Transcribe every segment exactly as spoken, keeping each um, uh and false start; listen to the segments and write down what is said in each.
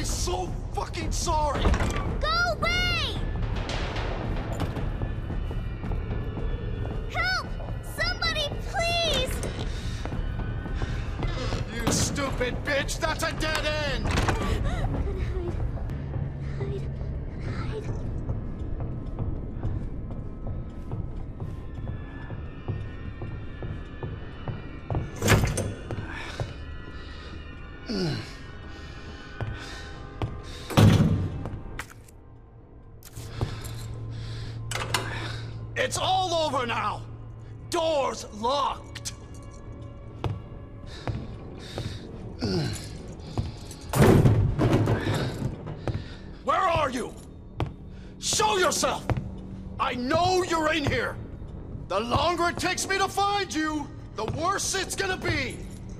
so fucking sorry! Go away! Help! Somebody, please! You stupid bitch! That's a dead end! Hide. Hide. Hide. It's all over now! Doors locked! Where are you? Show yourself! I know you're in here! The longer it takes me to find you, the worse it's gonna be!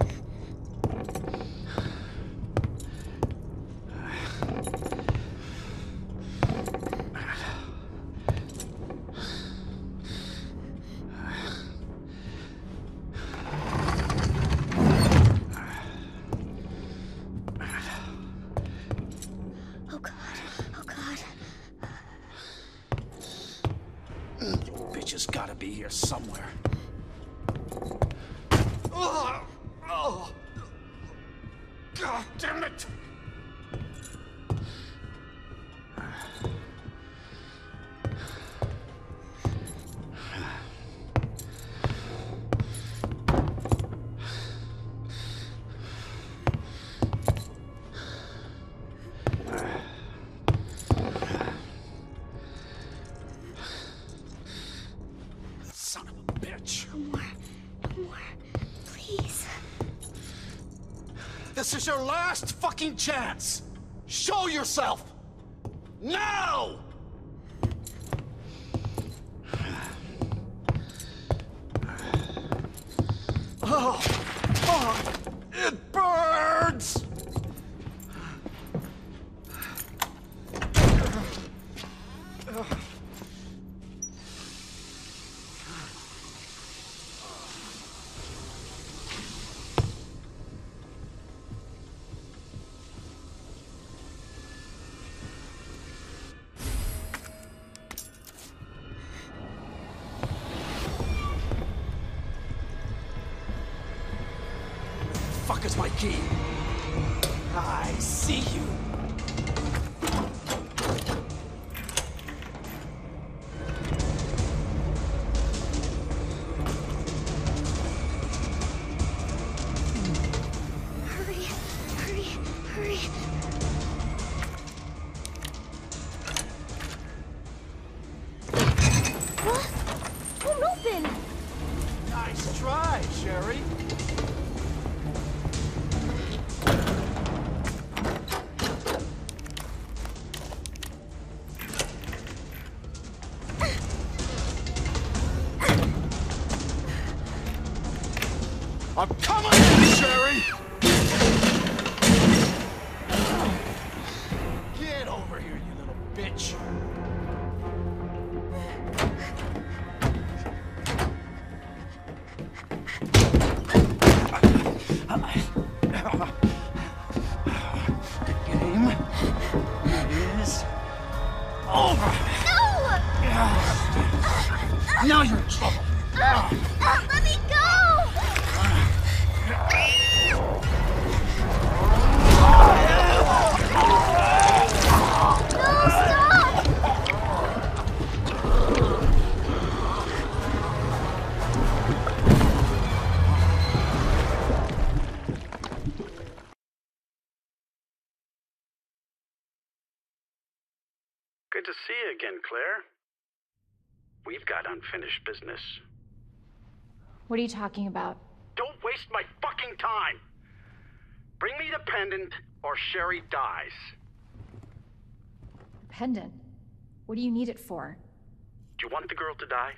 Bitch gotta be here somewhere. Oh, oh. God damn it! This is your last fucking chance! Show yourself! Now! Oh, oh, it burns! Fuck is my key? I see you. Hurry, hurry, hurry. What? Won't open. Nice try, Sherry. I'm coming in, Sherry! Get over here, you little bitch! The game is over! No! Now you're in trouble! Uh, uh, let me go! Good to see you again, Claire. We've got unfinished business. What are you talking about? Don't waste my fucking time! Bring me the pendant, or Sherry dies. Pendant? What do you need it for? Do you want the girl to die?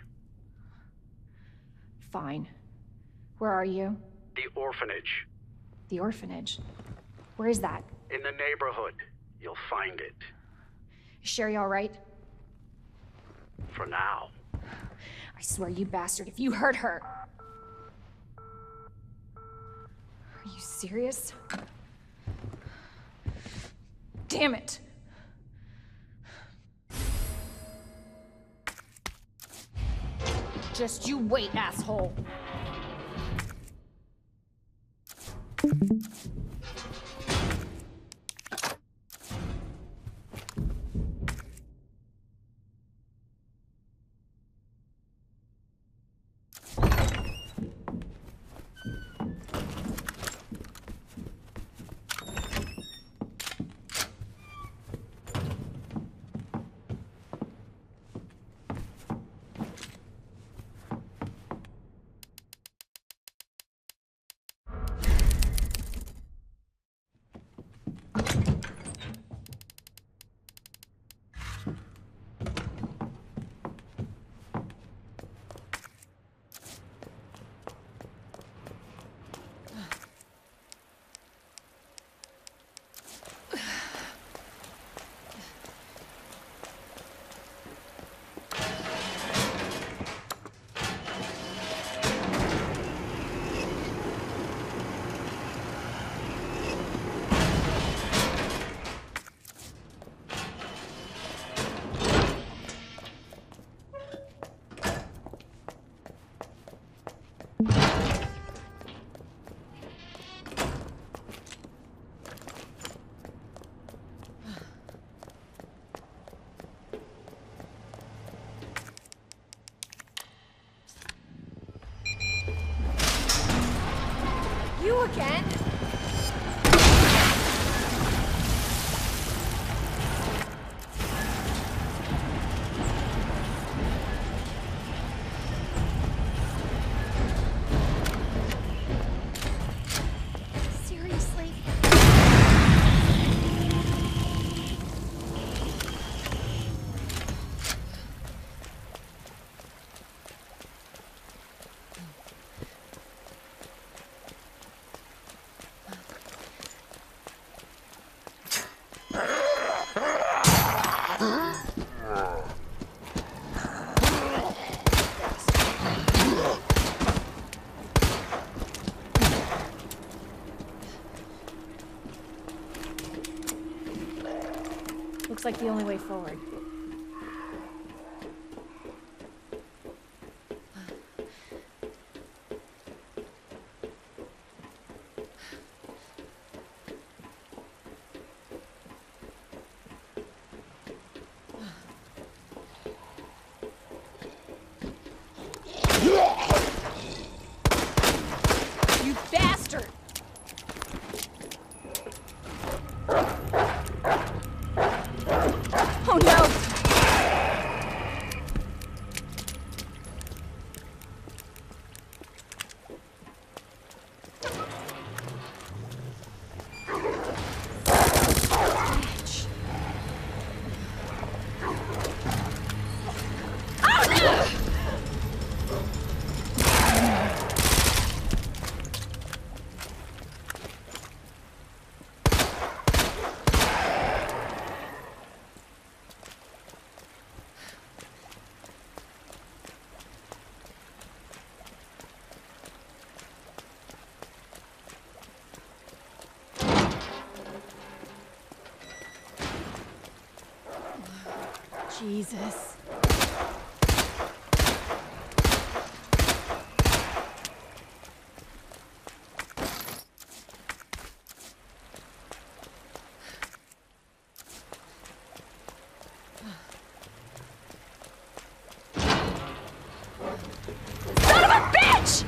Fine. Where are you? The orphanage. The orphanage? Where is that? In the neighborhood. You'll find it. Is Sherry all right? For now. I swear, you bastard, if you hurt her... Are you serious? Damn it! Just you wait, asshole! You again? Seriously? Looks like the only way forward. You bastard! Oh no! Jesus. Son of a bitch!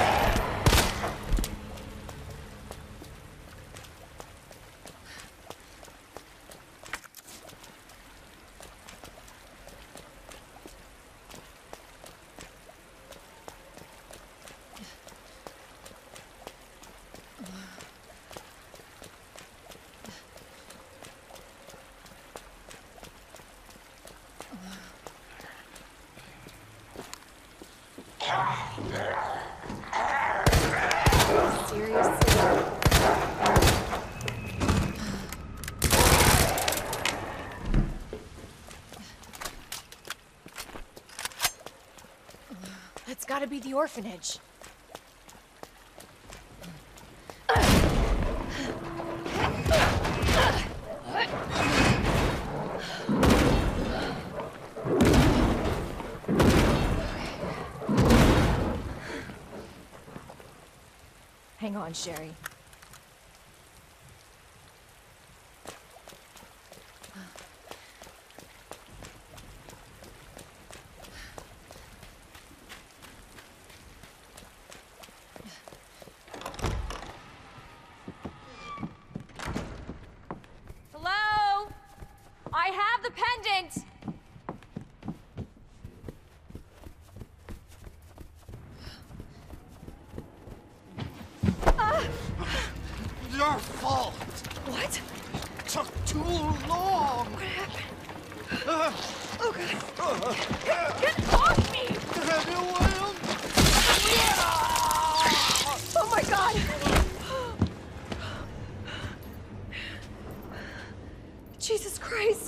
Seriously? That's gotta be the orphanage. Hang on, Sherry. Hello? I have the pendant! Your fault! What? Took too long! What happened? Uh, Oh, God. Get, get off me! have you, William? Oh, my God! Jesus Christ!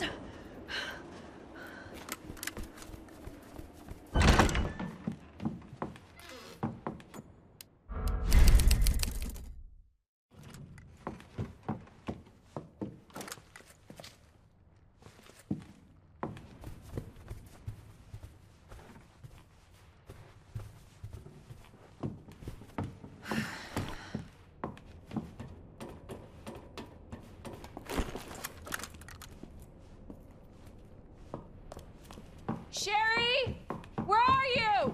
Sherry? Where are you?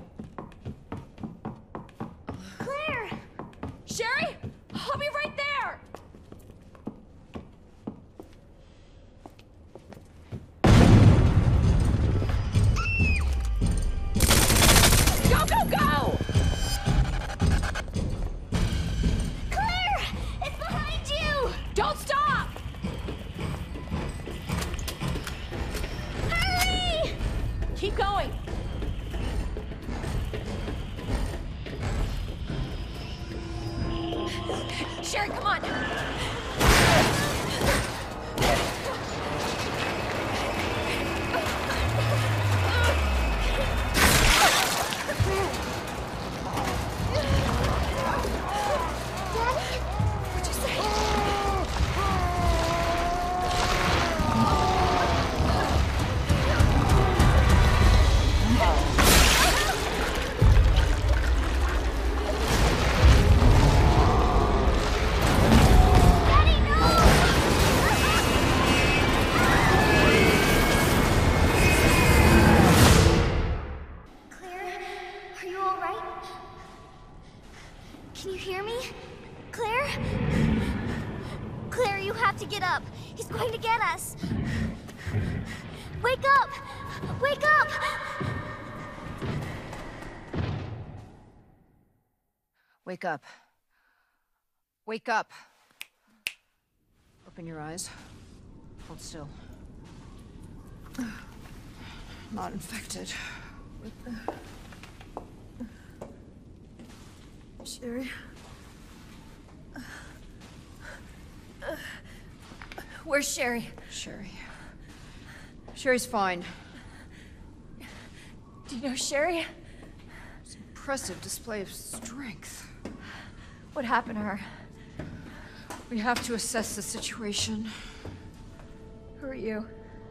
Claire! Sherry? I'll be right there! Go, go, go! Claire! It's behind you! Don't stop! Hurry! Keep going. Sherry, come on. What'd you say? Daddy, no! Claire, are you all right? Can you hear me? Claire? Claire, you have to get up. He's going to get us. Wake up! Wake up! Wake up. Wake up. Open your eyes. Hold still. Not infected. Sherry? Where's Sherry? Sherry. Sherry's fine. Do you know Sherry? It's an impressive display of strength. What happened to her? We have to assess the situation. Who are you?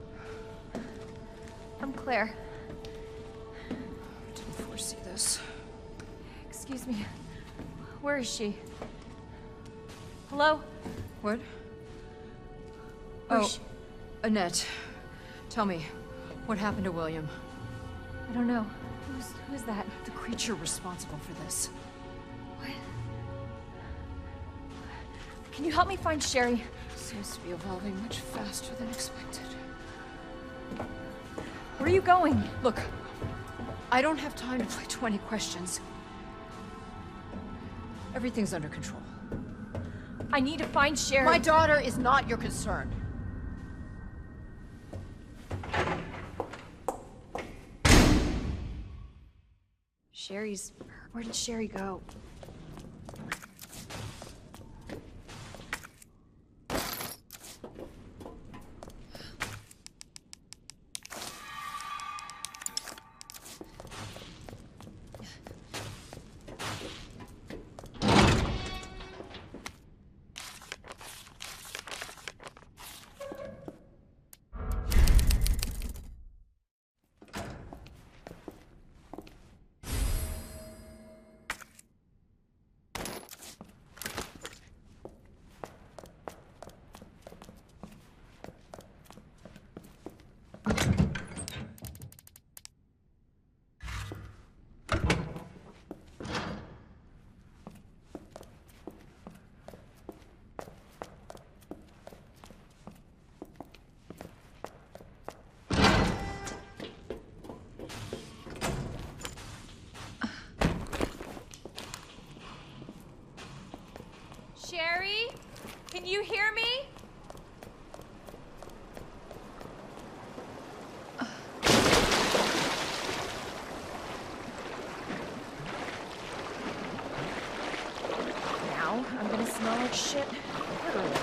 I'm Claire. Didn't foresee this. Excuse me. Where is she? Hello? What? Where's Oh, she? Annette. Tell me, what happened to William? I don't know. Who's who's that? The creature responsible for this. What? Can you help me find Sherry? Seems to be evolving much faster than expected. Where are you going? Look, I don't have time to play twenty questions. Everything's under control. I need to find Sherry. My daughter is not your concern. Sherry's... Where did Sherry go? Sherry? Can you hear me? Now I'm gonna smell like shit. Literally.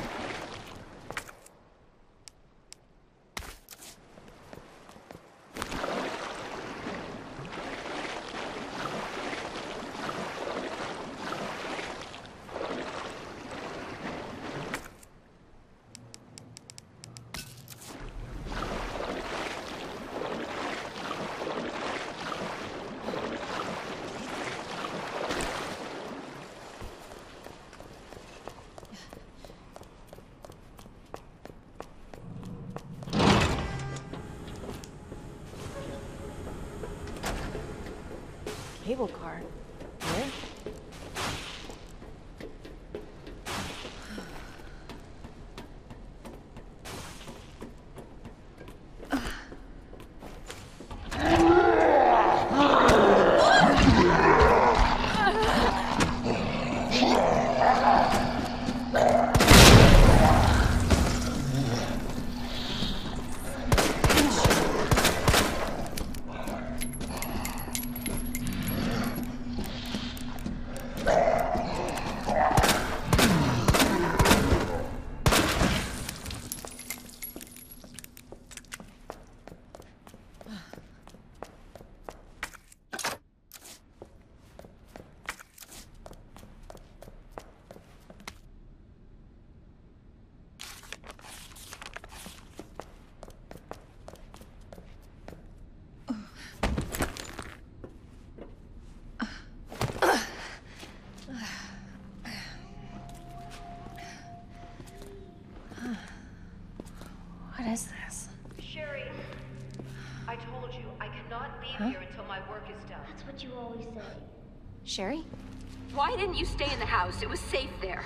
Cable car. Where? What is this? Sherry, I told you, I cannot leave Huh? here until my work is done. That's what you always say. Sherry? Why didn't you stay in the house? It was safe there.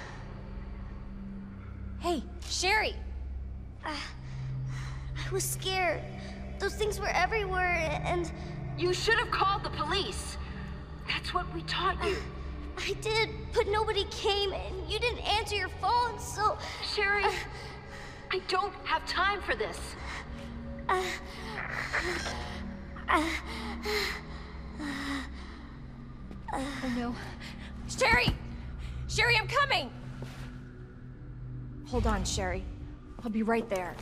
Hey, Sherry! Uh, I was scared. Those things were everywhere, and You should have called the police. That's what we taught you. I did, but nobody came, and you didn't answer your phone, so... Sherry, I don't have time for this. Uh, uh, Oh no. Sherry! Sherry, I'm coming! Hold on, Sherry. I'll be right there.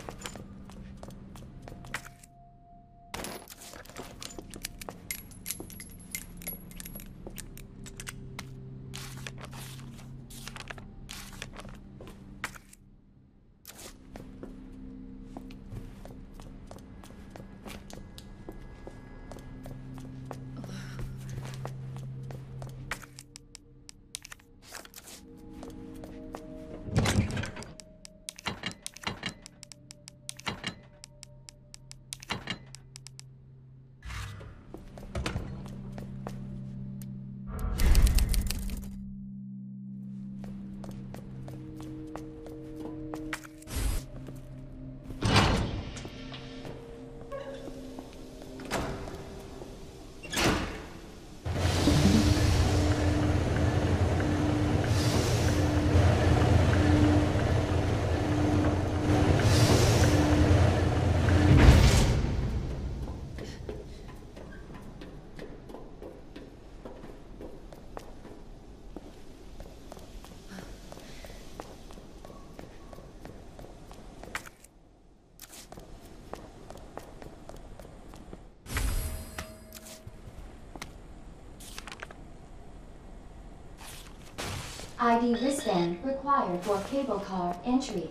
I D wristband required for cable car entry.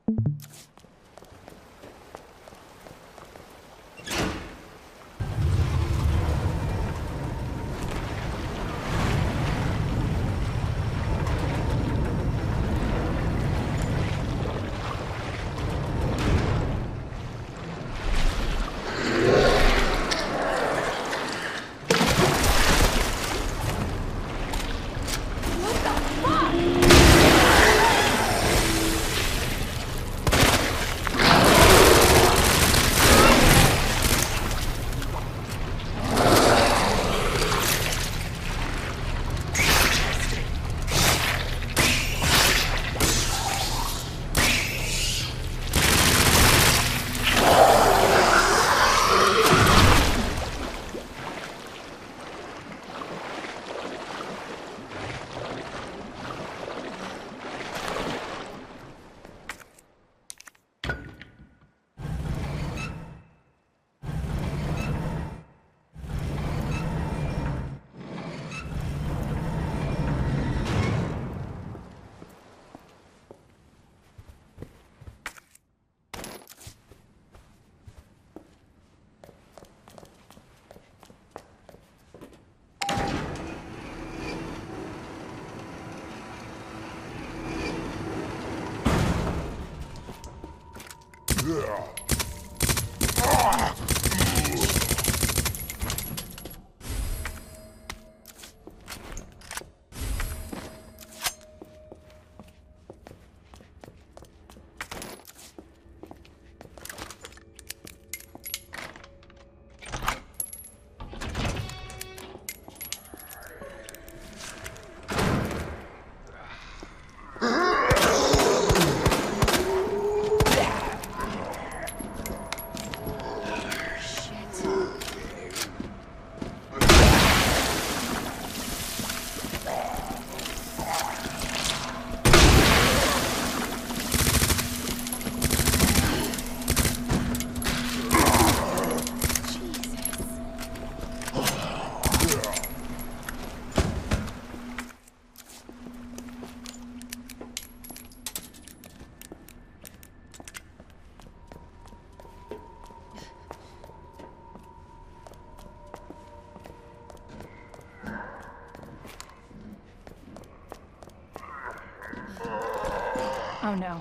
Oh no.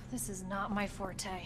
This is not my forte.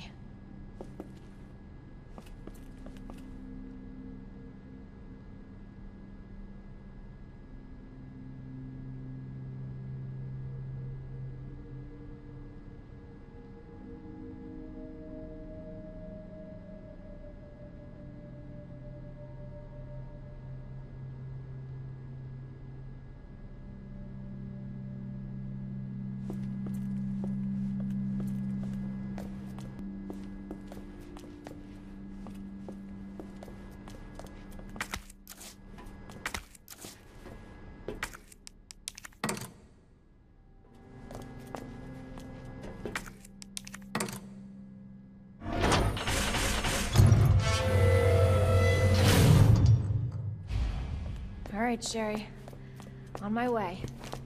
All right, Sherry. On my way.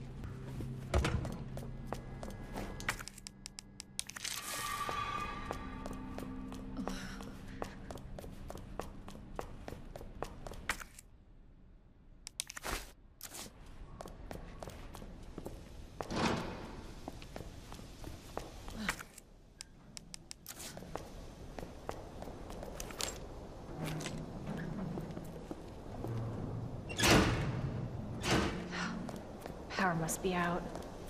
Power must be out.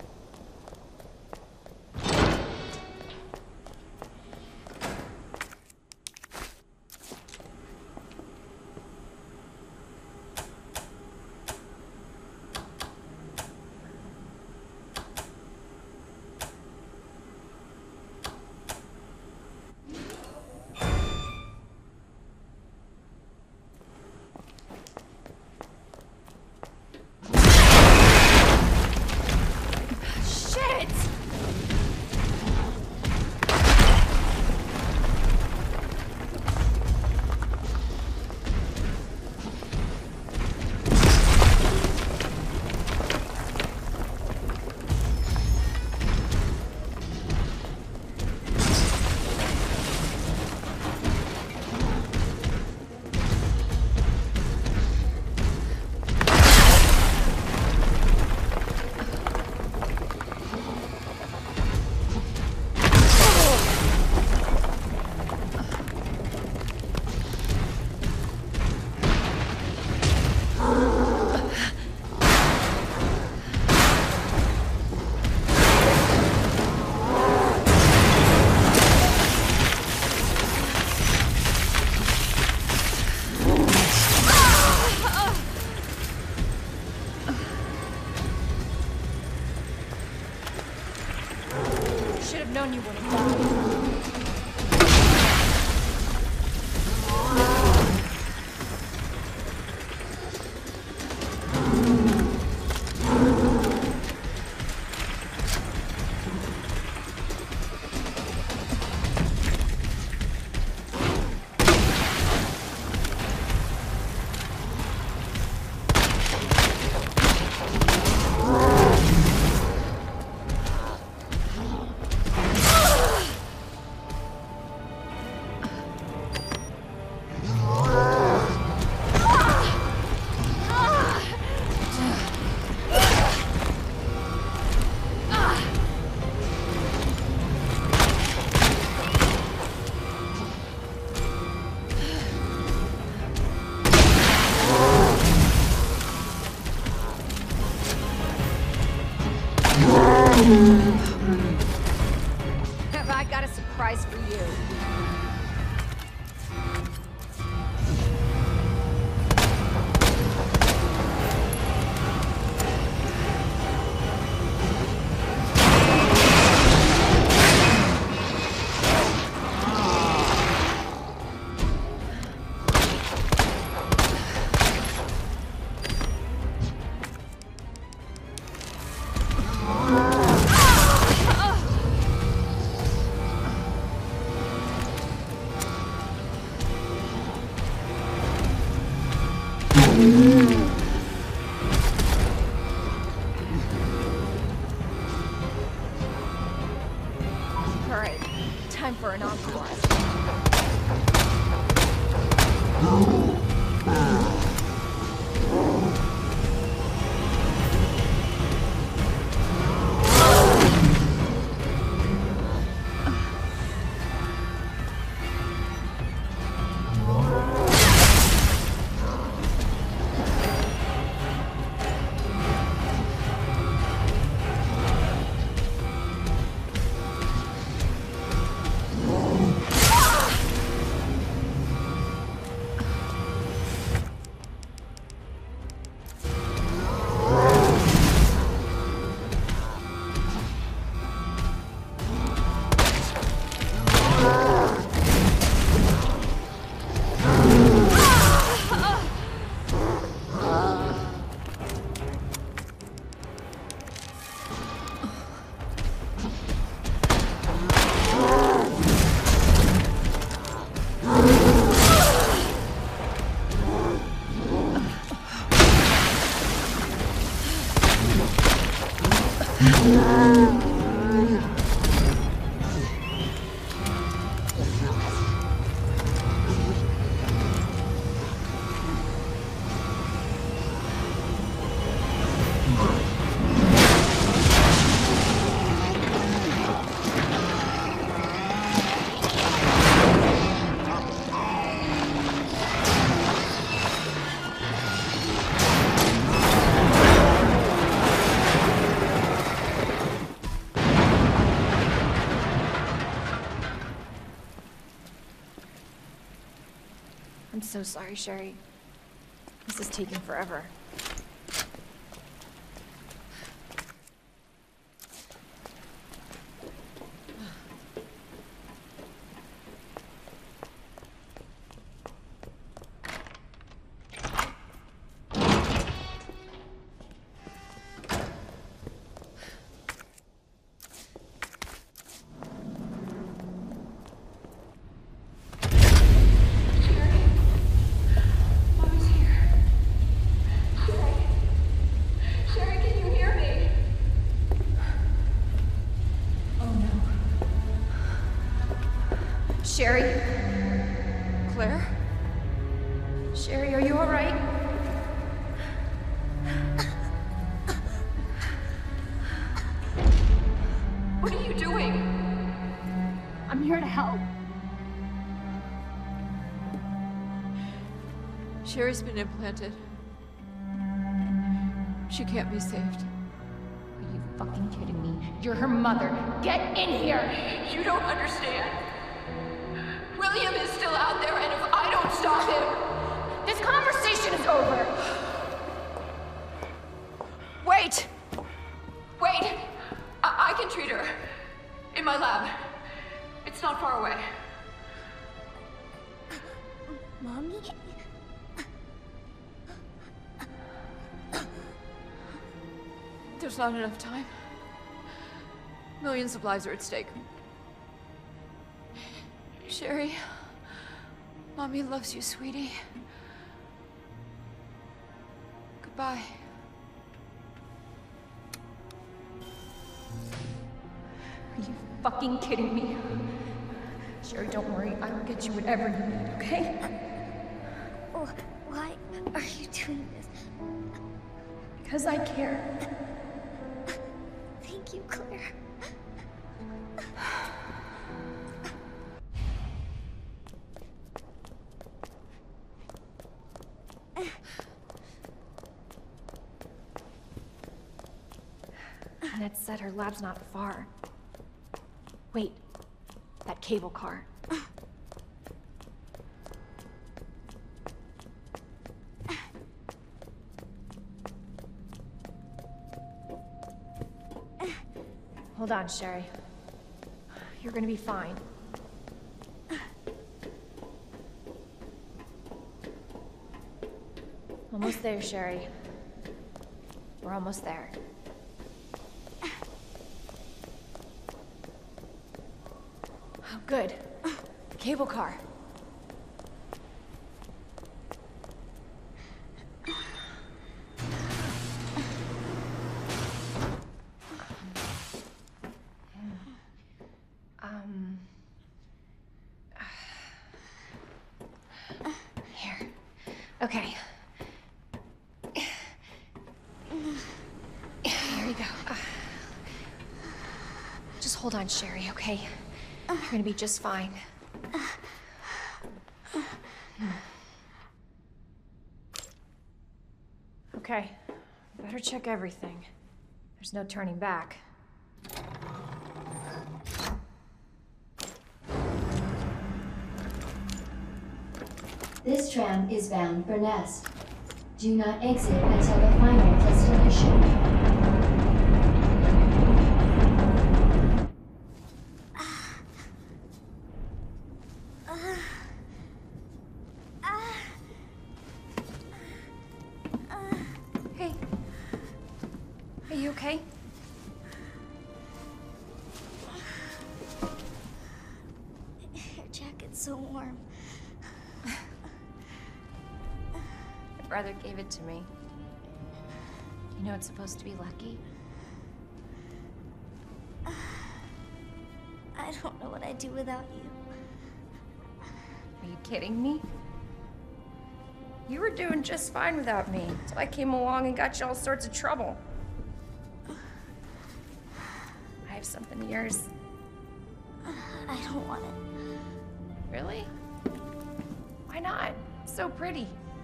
Known you wouldn't die. Have I got a surprise for you? Alright, time for an encore. I'm so sorry, Sherry. This is taking forever. Sherry? Claire? Sherry, are you all right? What are you doing? I'm here to help. Sherry's been implanted. She can't be saved. Are you fucking kidding me? You're her mother. Get in here! You don't understand. William is still out there, and if I don't stop him... This conversation is over! Wait! Wait! I, I can treat her. In my lab. It's not far away. Mommy? There's not enough time. Millions of lives are at stake. Sherry, Mommy loves you, sweetie. Goodbye. Are you fucking kidding me? Sherry, don't worry. I will get you whatever you need, okay? Oh, why are you doing this? Because I care. Thank you, Claire. Annette said her lab's not far. Wait, that cable car. Hold on, Sherry. You're gonna be fine. Almost there, Sherry. We're almost there. Oh, good. The cable car. Um... Here. Okay. Here you go. Just hold on, Sherry, okay? You're gonna be just fine. Okay, better check everything. There's no turning back. This tram is bound for Nest. Do not exit until the final destination. Hey. Are you okay? Your jacket's so warm. My brother gave it to me. You know it's supposed to be lucky? I don't know what I'd do without you. Are you kidding me? You were doing just fine without me, so I came along and got you all sorts of trouble. I have something of yours. I don't want it. Really? Why not? It's so pretty.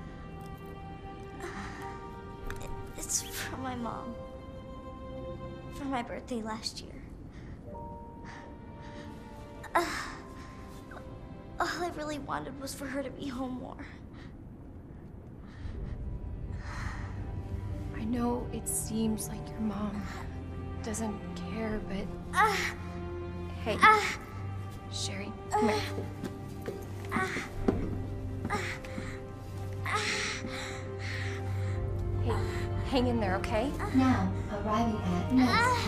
It's from my mom. For my birthday last year. Uh, all I really wanted was for her to be home more. know it seems like your mom doesn't care, but... Uh, hey, uh, Sherry, come here. uh, uh, uh, Hey, hang in there, okay? Now, arriving at Nest.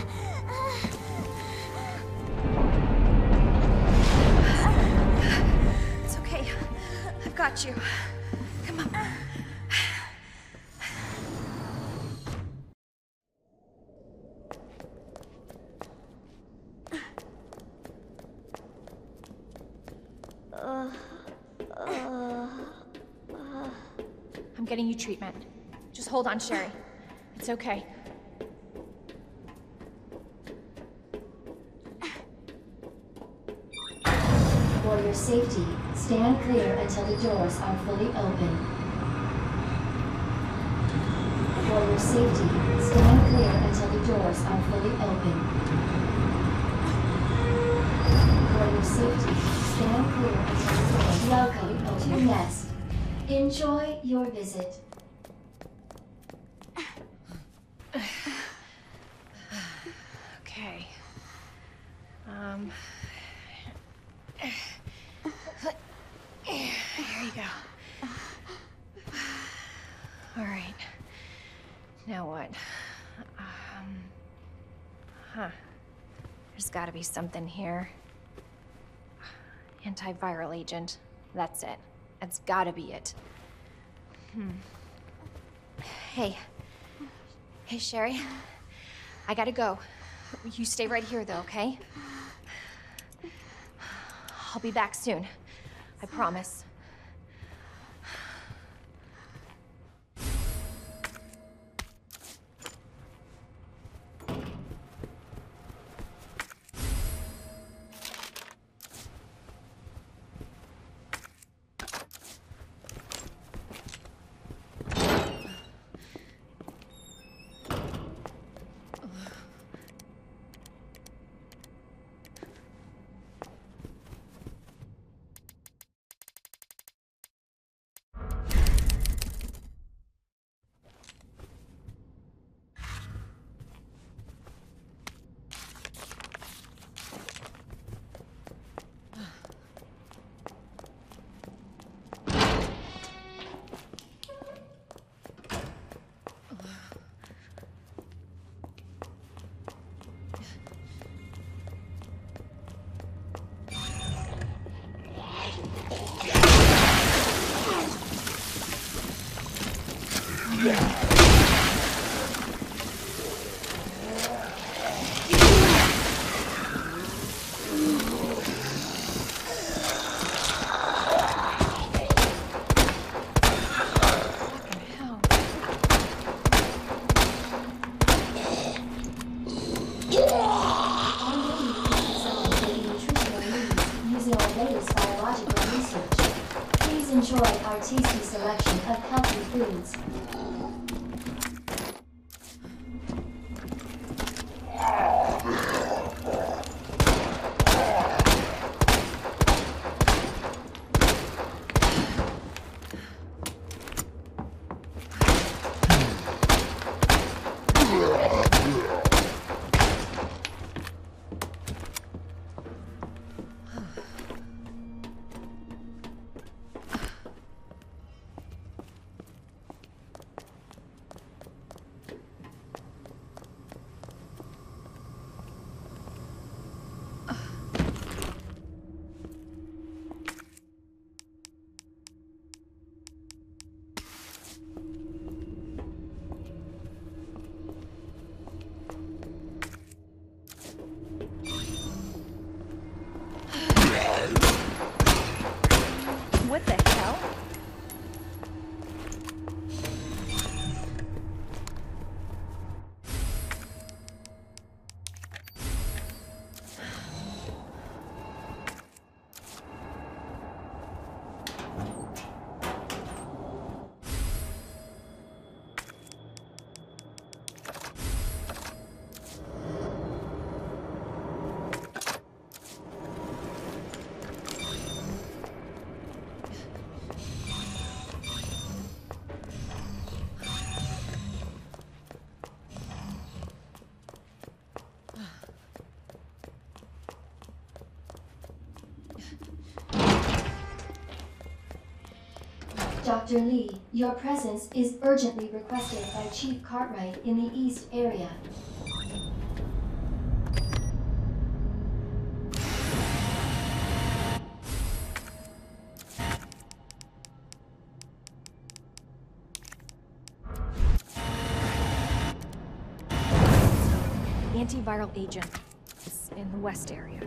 It's okay. I've got you. Come on. I'm getting you treatment. Just hold on, Sherry. It's okay. For your safety, stand clear until the doors are fully open. For your safety, stand clear until the doors are fully open. For your safety, stand clear until the doors. Welcome to Nest. Enjoy your visit. Okay. Um... Here you go. All right. Now what? Um... Huh. There's gotta be something here. Antiviral agent. That's it. That's gotta be it. Hmm. Hey. Hey, Sherry. I gotta go. You stay right here, though, okay? I'll be back soon. I promise. Enjoy our tasty selection of healthy foods. Doctor Lee, your presence is urgently requested by Chief Cartwright in the East area. Antiviral agent is in the west area.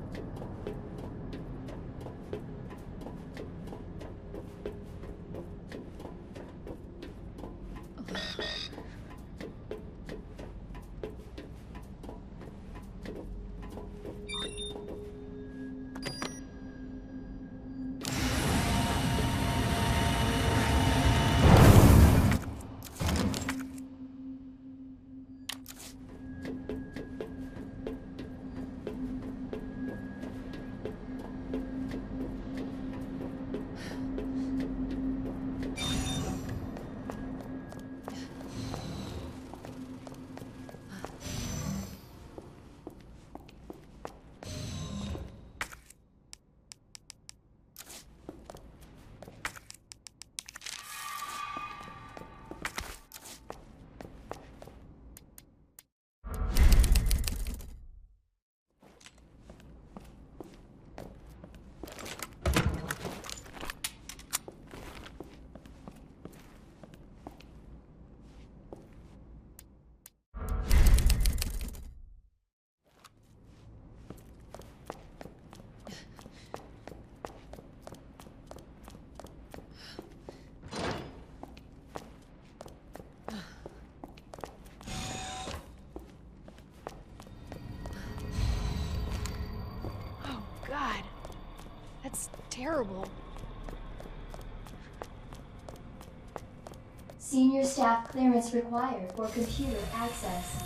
God, that's terrible. Senior staff clearance required for computer access.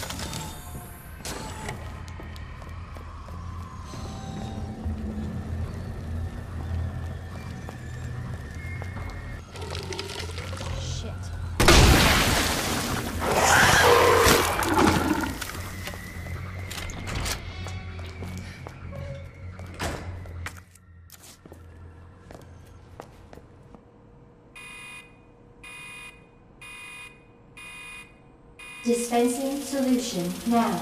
Dispensing solution now.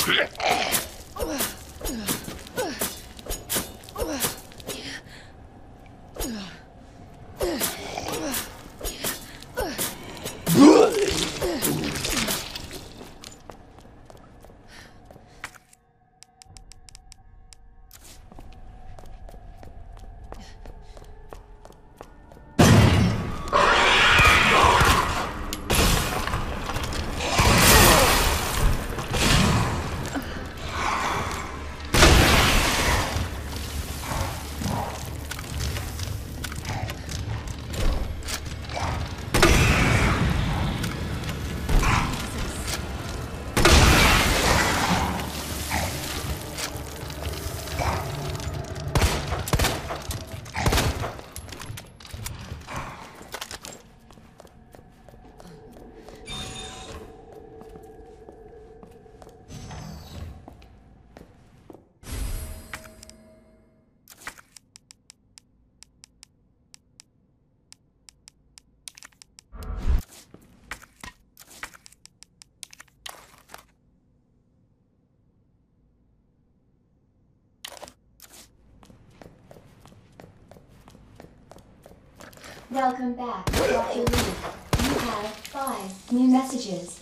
Welcome back, Doctor Lee. You have five new messages.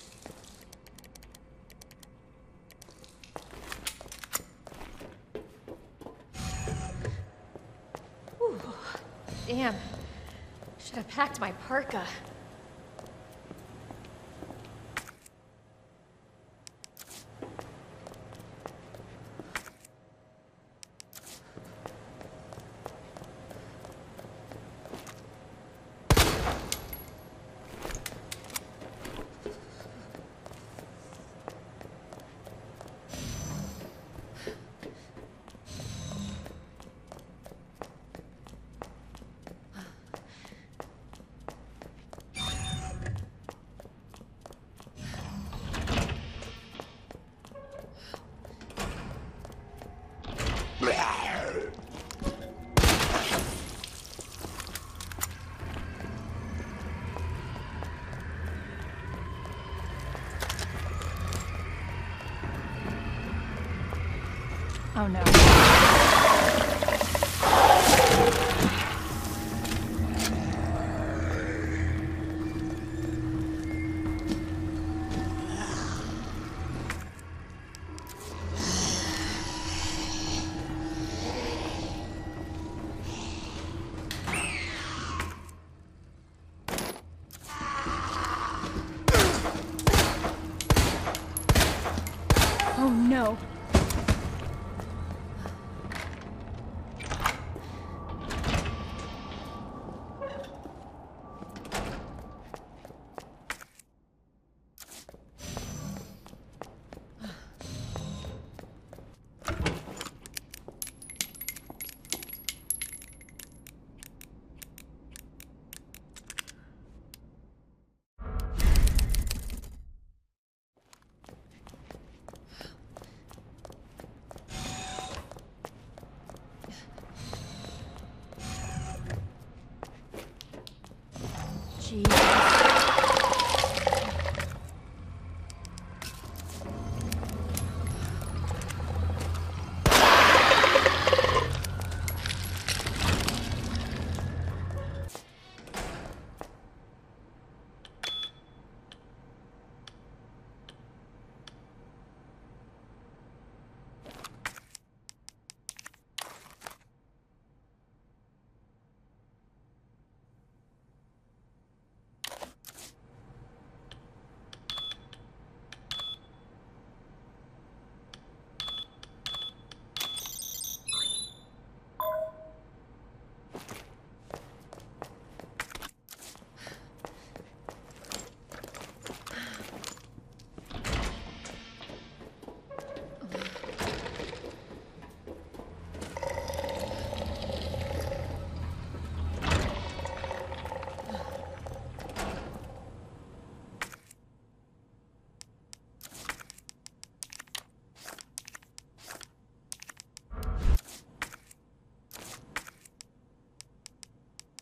Whew. Damn. Should have packed my parka. Oh no. Oh no.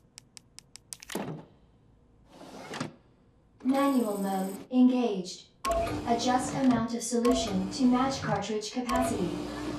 Manual mode engaged. Adjust amount of solution to match cartridge capacity.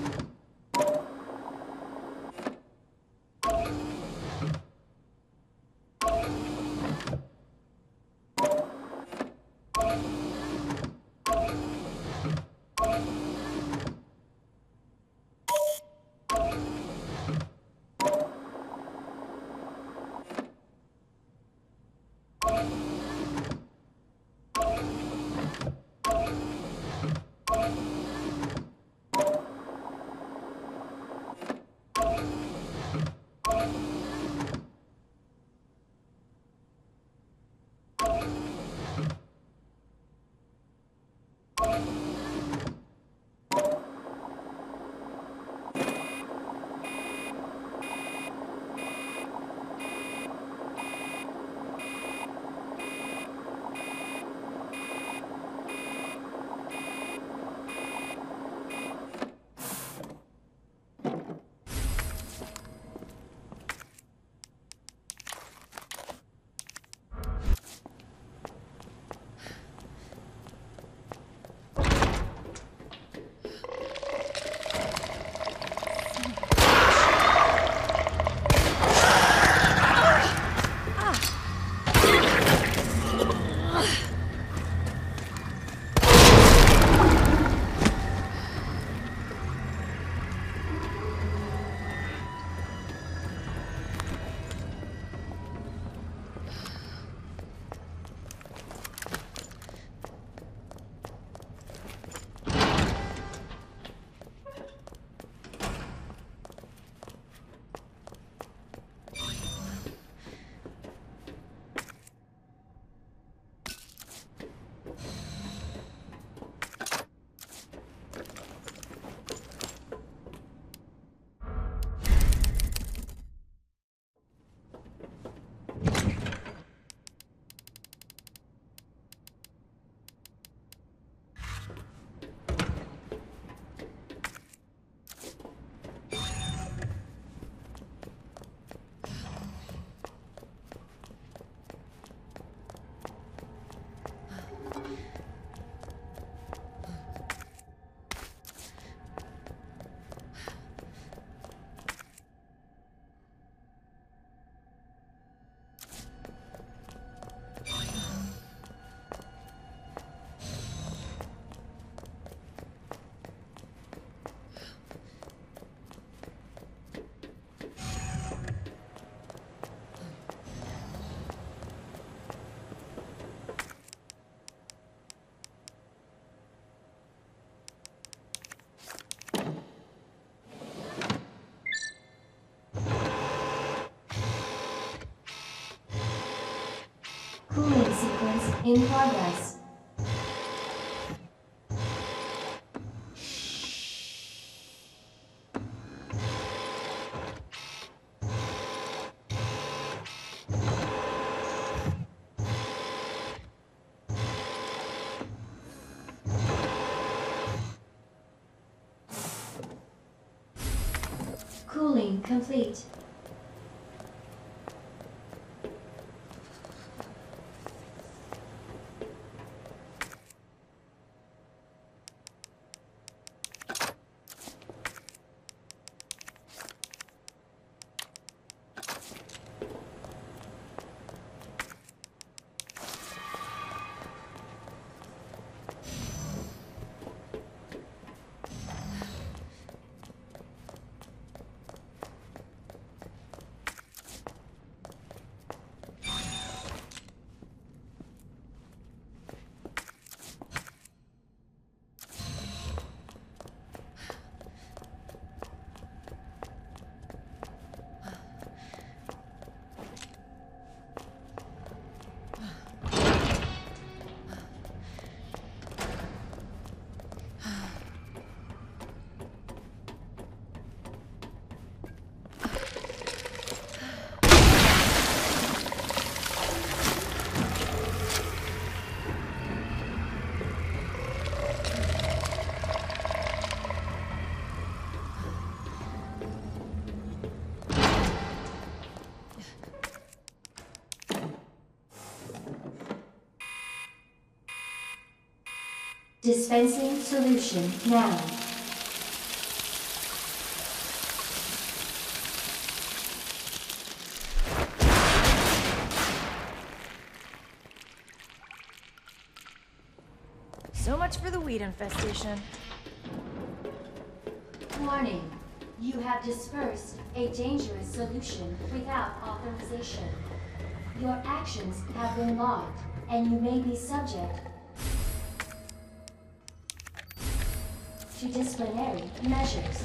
Cooling sequence in progress. Cooling complete. Dispensing solution now. So much for the weed infestation. Warning. You have dispersed a dangerous solution without authorization. Your actions have been logged, and you may be subject to disciplinary measures.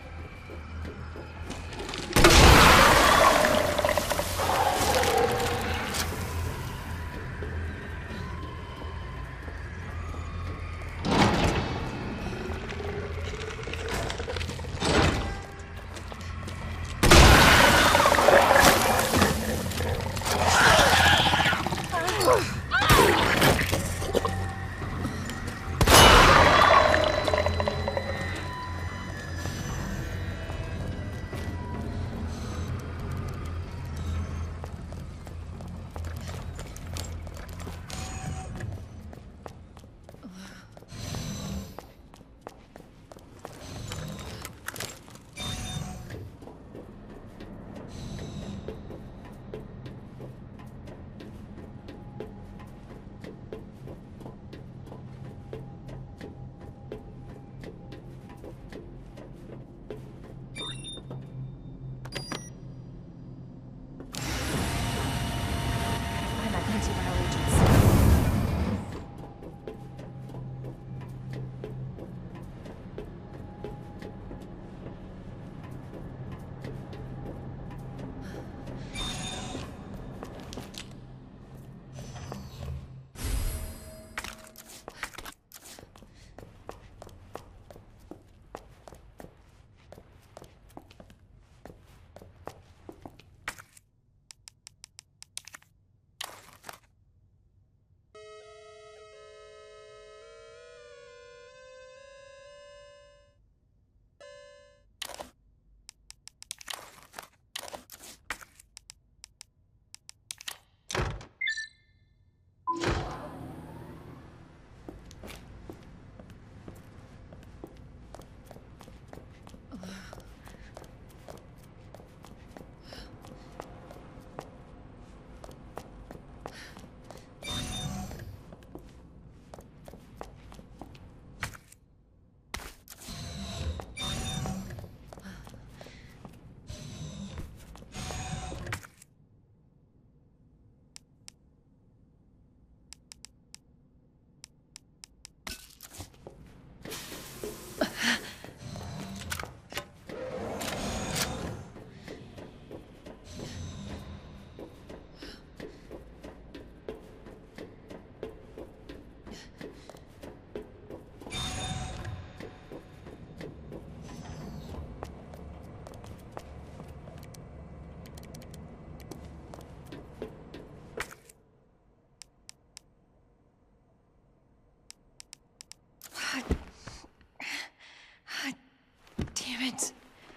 Damn it.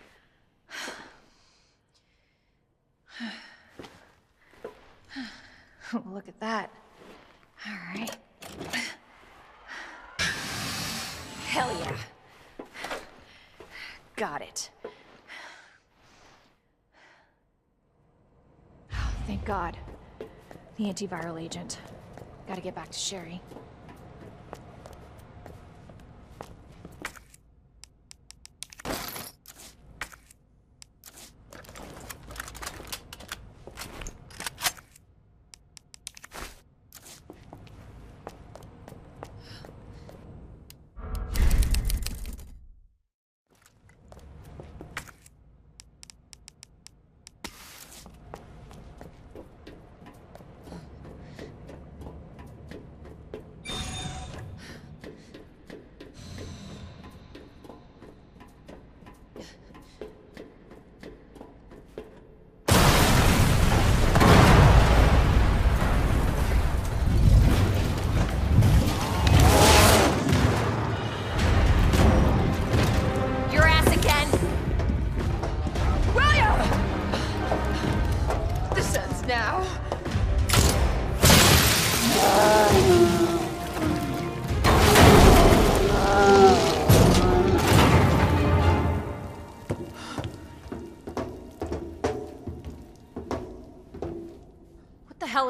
Look at that. All right. Hell yeah. Got it. Oh, thank God. The antiviral agent. Gotta get back to Sherry.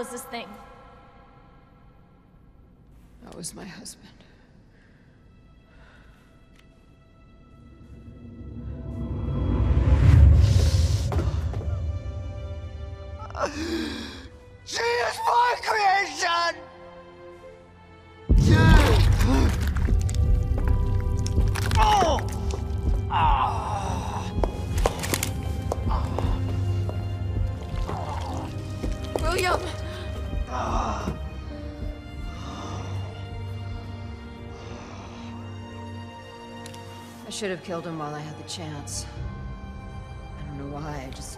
is this thing? That was my husband. She is my creation! Oh! William! I should have killed him while I had the chance. I don't know why, I just...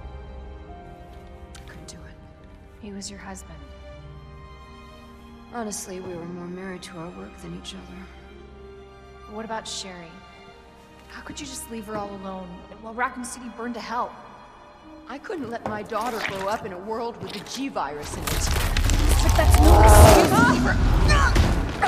I couldn't do it. He was your husband. Honestly, we were more married to our work than each other. What about Sherry? How could you just leave her all alone while Raccoon City burned to hell? I couldn't let my daughter grow up in a world with a G virus in it. But that's no excuse for...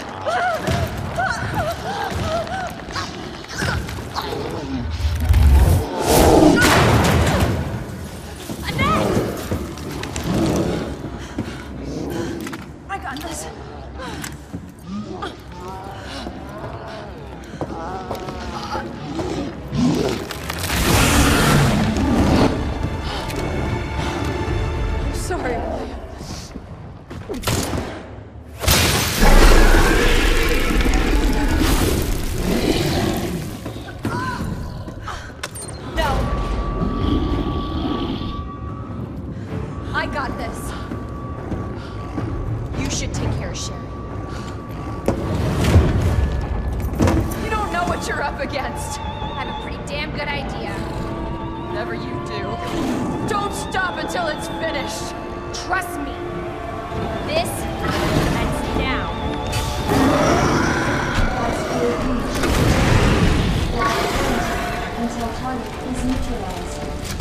I got this. Sorry, William. I got this. You should take care of Sherry. You don't know what you're up against. I have a pretty damn good idea. Whatever you do, don't stop until it's finished. Trust me. This ends now. Until target is neutralized.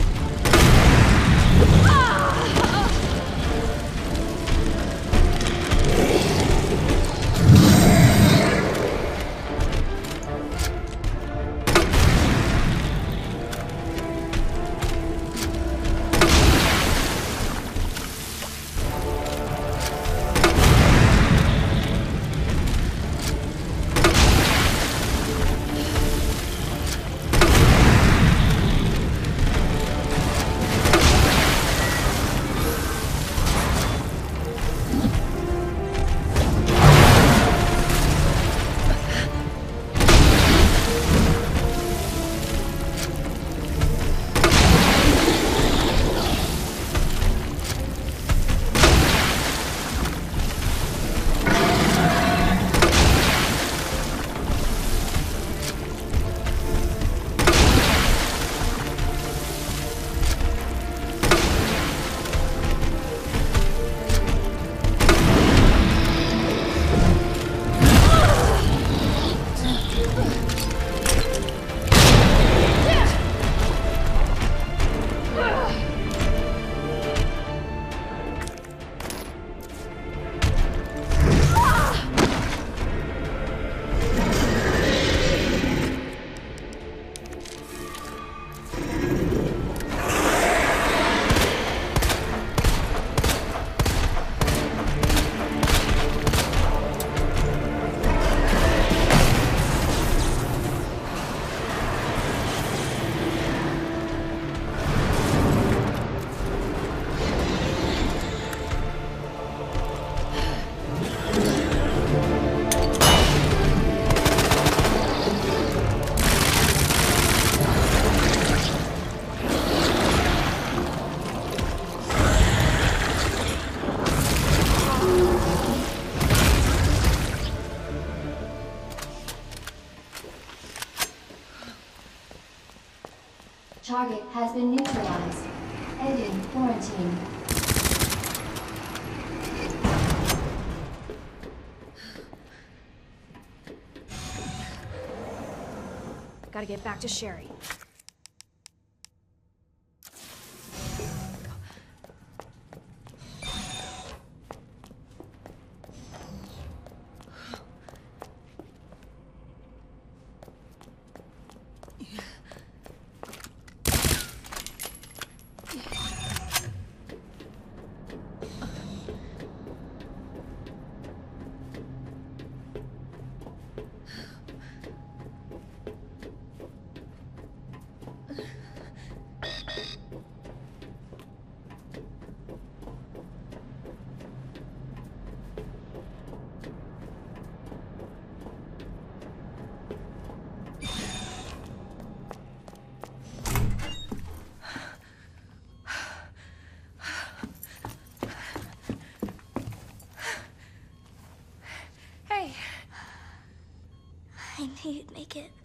Target has been neutralized. Ending quarantine. Gotta get back to Sherry. take it.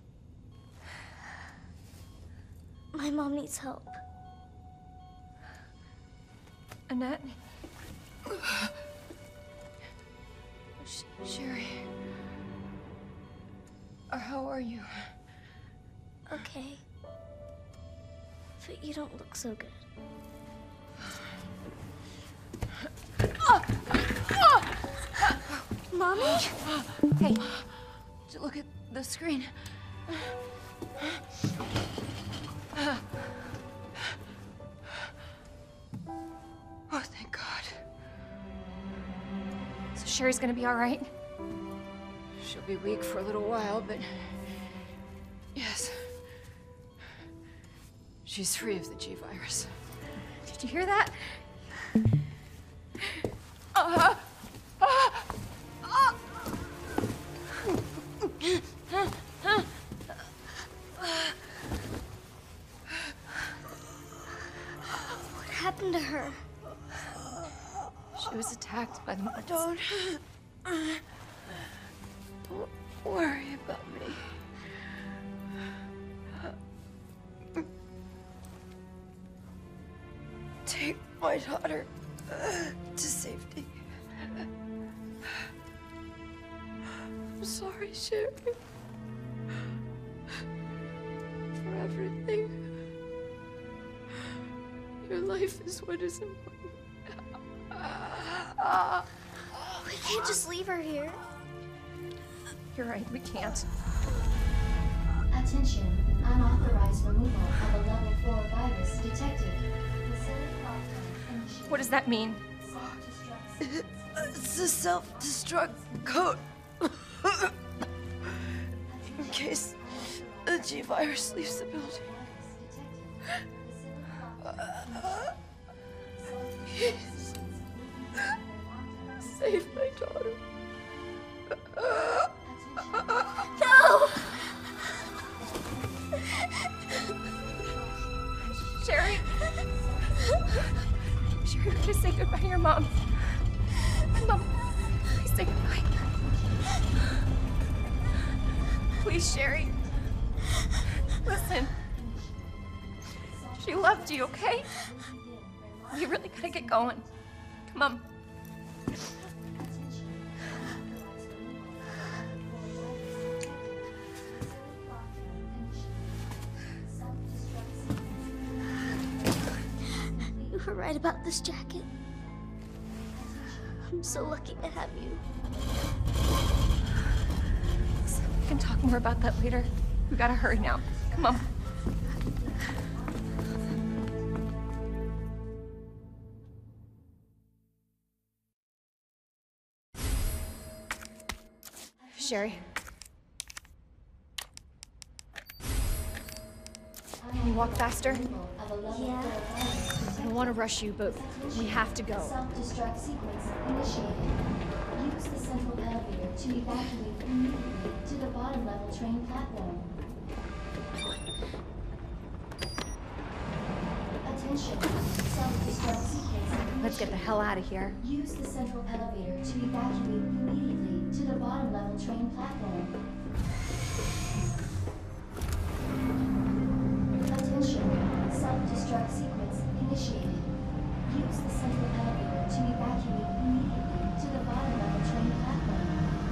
My mom needs help. Annette? Sh Sherry? Or how are you? Okay. But you don't look so good. Mommy? Hey, look at the screen. Oh, thank God. So Sherry's gonna be all right? She'll be weak for a little while, but yes. She's free of the G virus. Did you hear that? Uh, uh, uh. What happened to her? She was attacked by the monsters. Don't worry about me. Take my daughter to safety. I'm sorry, Sherry. For everything. Your life is what is important. We can't just leave her here. You're right, we can't. Attention, unauthorized removal of a level four virus detected. What does that mean? It's a self-destruct code. In case the G virus leaves the building. Please. Save my daughter. No! Sherry? Sherry, we're gonna say goodbye to your mom. Mom, please say goodbye. Please, Sherry. Listen. She loved you, okay? You really gotta get going. Come on. You were right about this jacket. I'm so lucky to have you. We can talk more about that later. We gotta hurry now. Come on. Sherry. Can you walk faster? Yeah. I don't want to rush you, but we have to go. Self-destruct sequence initiated. Use the central elevator to evacuate immediately to the bottom level train platform. Attention, self-destruct sequence initiated. Let's get the hell out of here. Use the central elevator to evacuate immediately to the bottom level train platform. Attention, self-destruct sequence initiated. Use the central elevator to evacuate immediately to the bottom level train platform.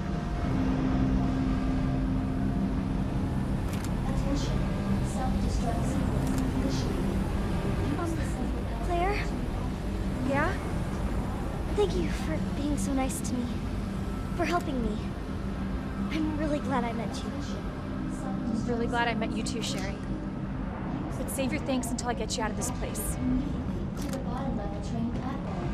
Attention, self-destruct sequence initiated. Use the central elevator. Claire? Yeah? Thank you for being so nice to me. For helping me. I'm really glad I met you. I'm really glad I met you too, Sherry. But save your thanks until I get you out of this place. Immediately to the bottom level train platform.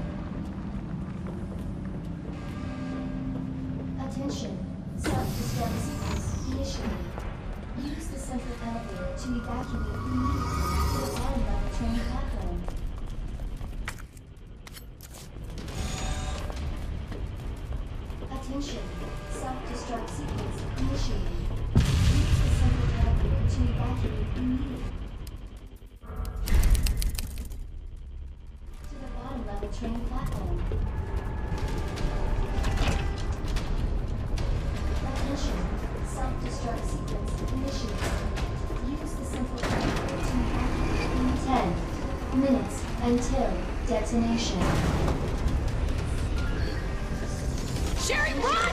Attention, self-destruct sequence initiated. Use the central elevator to evacuate immediately to the bottom level train platform. Attention, self-destruct sequence initiated. Use the central elevator to evacuate immediately to the bottom level train platform. Attention, self-destruct sequence minutes until detonation. Sherry, run!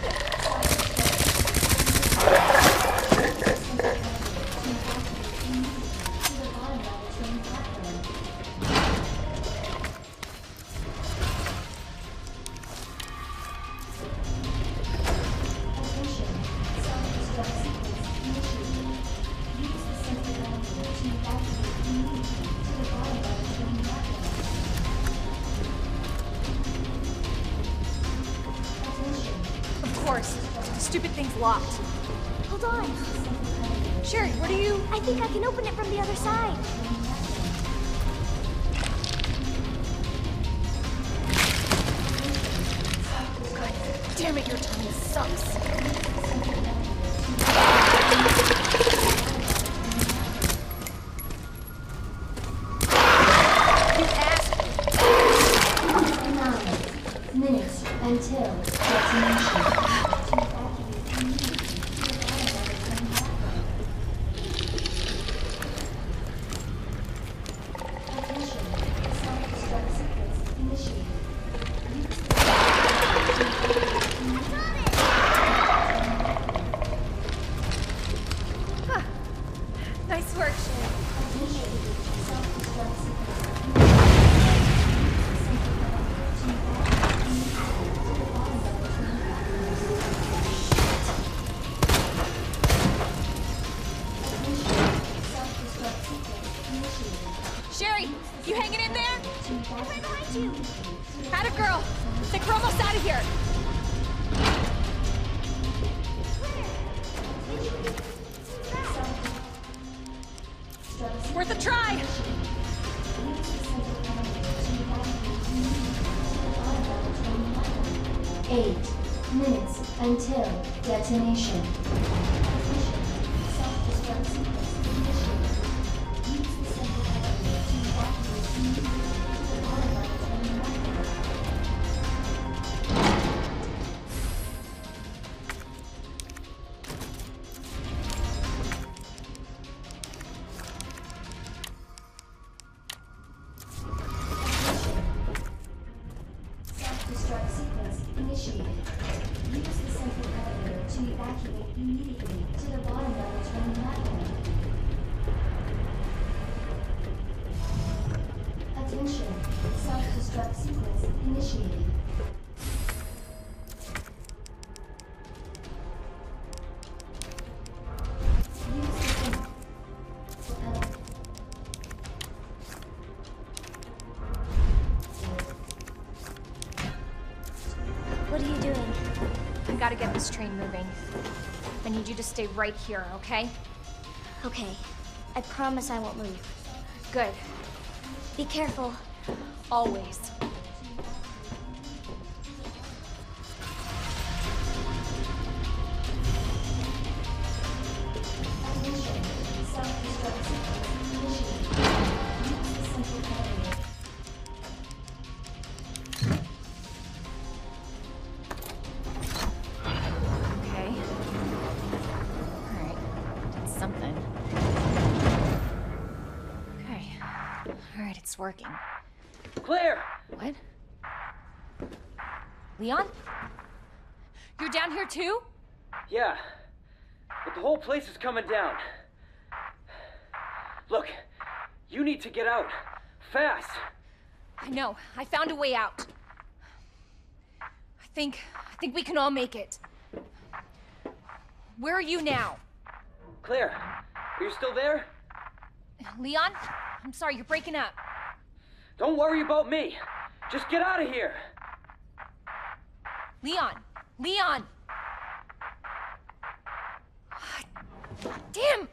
Stupid thing's locked. Hold on. Sherry, what are you... I think I can open it from the other side. God damn it, your timing sucks. Nine minutes until detonation. Sherry, you hanging in there? Right behind you. Atta girl. Think we're almost out of here. Worth a try. Eight minutes until detonation. Self-destruct sequence initiated. Use the central elevator to evacuate immediately to the bottom level train platform. Attention. Self-destruct sequence initiated. Use the central elevator. What are you doing? I gotta get this train moving. I need you to stay right here, okay? Okay. I promise I won't move. Good. Be careful. Always. Okay. Alright. Did something. Okay. Alright, it's working. Claire! What? Leon? You're down here too? Yeah, but the whole place is coming down. Look, you need to get out. Fast! I know. I found a way out. I think... I think we can all make it. Where are you now? Claire, are you still there? Leon? I'm sorry, you're breaking up. Don't worry about me. Just get out of here. Leon! Leon! Damn!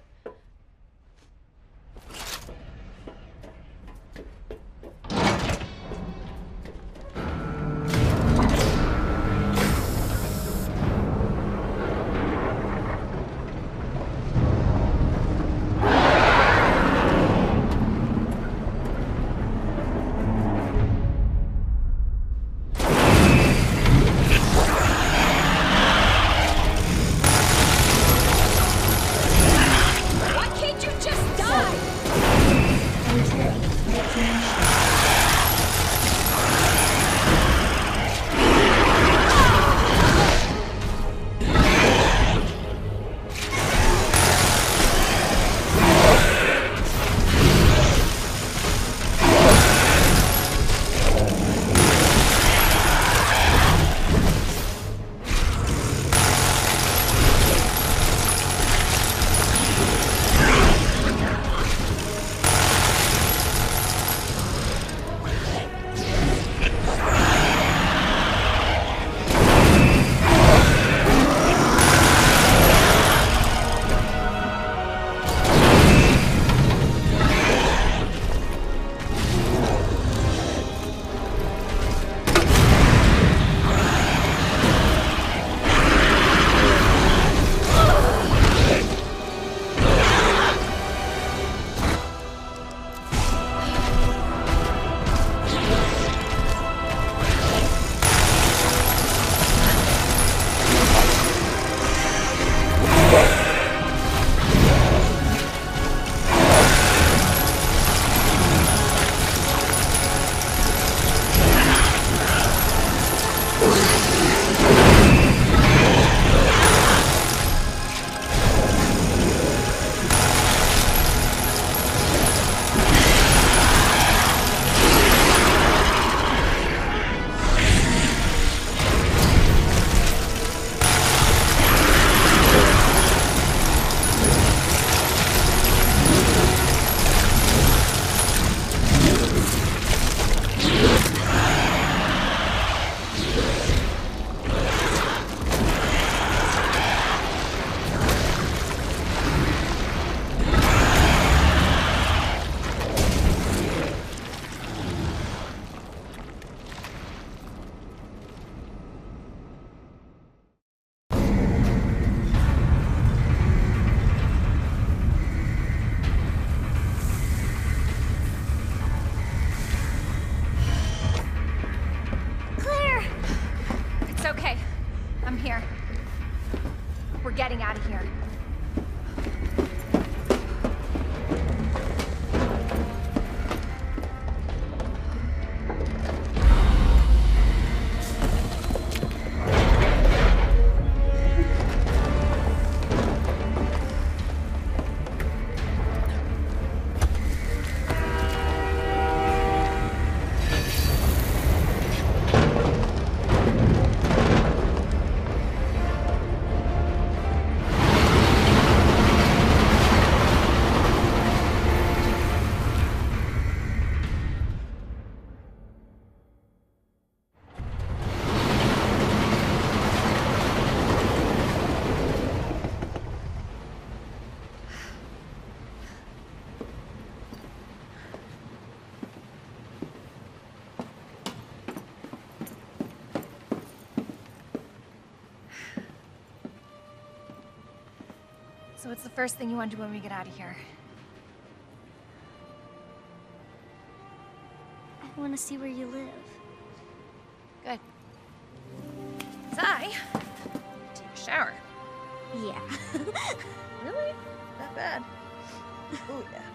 what's the first thing you want to do when we get out of here? I want to see where you live. Good. 'Cause I take a shower. Yeah. Really? That bad? Oh, yeah.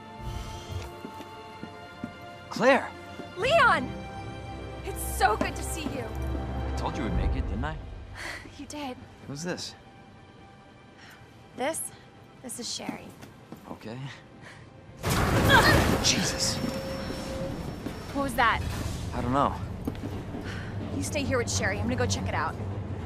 Claire! Leon! It's so good to see you. I told you we'd make it, didn't I? You did. Who's this? This? This is Sherry. Okay. Jesus! What was that? I don't know. You stay here with Sherry. I'm gonna go check it out.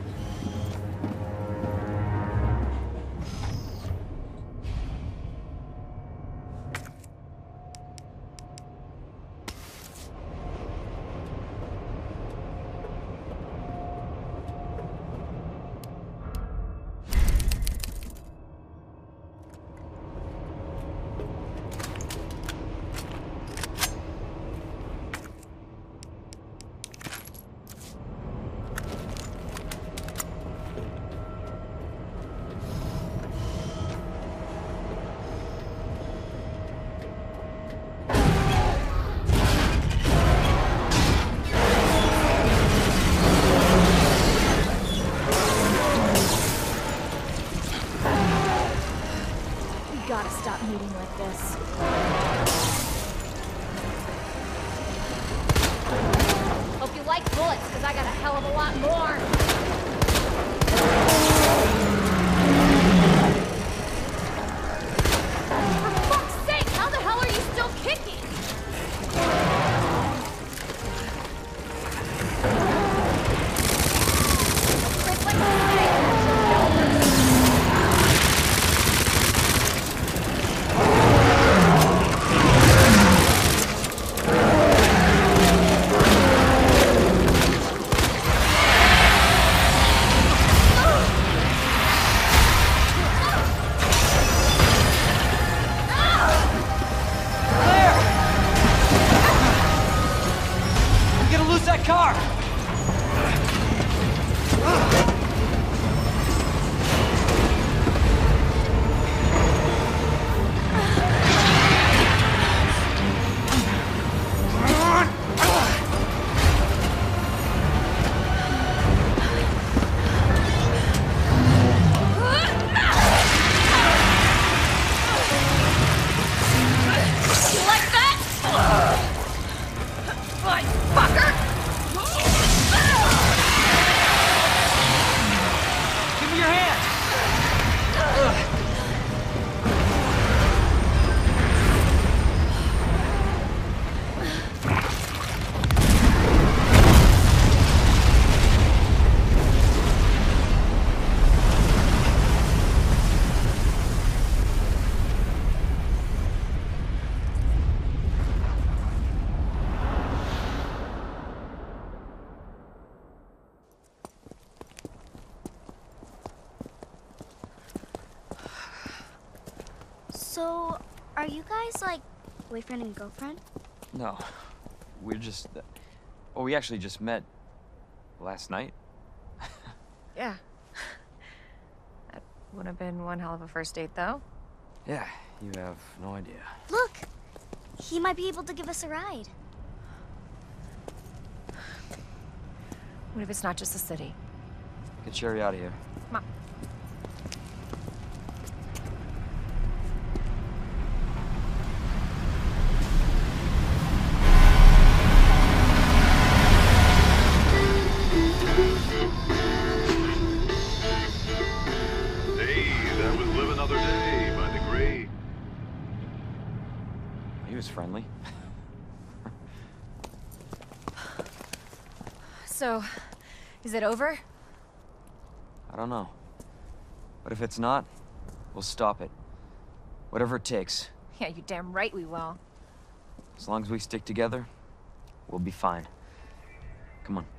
Gotta stop meeting like this. Hope you like bullets, because I got a hell of a lot more. For fuck's sake, how the hell are you still kicking? It's like a car! So, are you guys like boyfriend and girlfriend? No, we're just. Uh, well, we actually just met last night. Yeah. That would have been one hell of a first date, though. Yeah, you have no idea. Look, he might be able to give us a ride. What if it's not just the city? Get Sherry out of here. Come on. He was friendly. So, is it over? I don't know. But if it's not, we'll stop it. Whatever it takes. Yeah, you damn right we will. As long as we stick together, we'll be fine. Come on.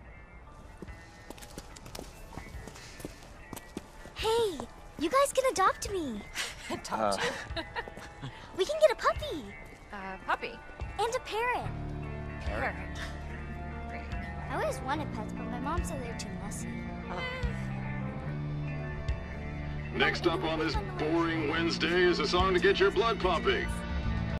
Hey, you guys can adopt me. Adopt you? Uh, We can get a puppy. Uh, puppy. And a parrot. Parrot. Great. I always wanted pets, but my mom said they're too messy. Oh. Next up on this boring Wednesday is a song to get your blood pumping.